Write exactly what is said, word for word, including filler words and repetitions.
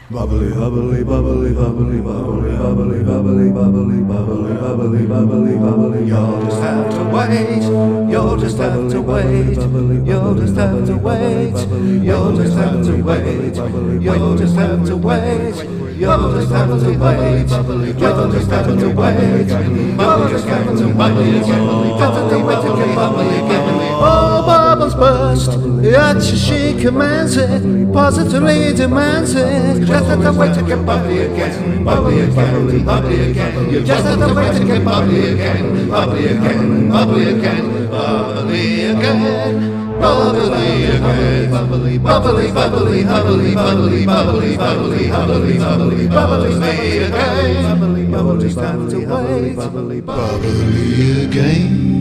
Bubbly, bubbly, bubbly, bubbly, bubbly, bubbly, bubbly, bubbly, bubbly, bubbly, bubbly, bubbly. You'll just have to wait. You'll just have to wait. You'll just have to wait. You'll just have to wait. You'll just have to wait. You'll just have to wait. You'll just have to wait. You'll just have to wait. Got to wait to get bubbly again. Oh, bubbles burst. Yet she commands it. Positively demands it. Just have to wait to get bubbly again. Bubbly again. Bubbly again. You just have to wait to get bubbly again. Bubbly again. Bubbly again. Bubbly again. Bubbly again, bubbly, bubbly, bubbly, bubbly, bubbly, bubbly, bubbly, bubbly, bubbly, bubbly again. Bubbly, bubbly, bubbly, bubbly, bubbly again.